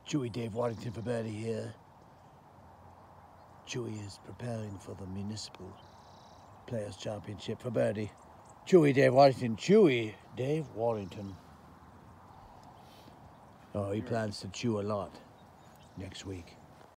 Chewy, Dave Waddington for birdie here. Chewy is preparing for the Municipal Players Championship for birdie. Chewy, Dave Waddington. Chewy, Dave Waddington. Oh, he plans to chew a lot next week.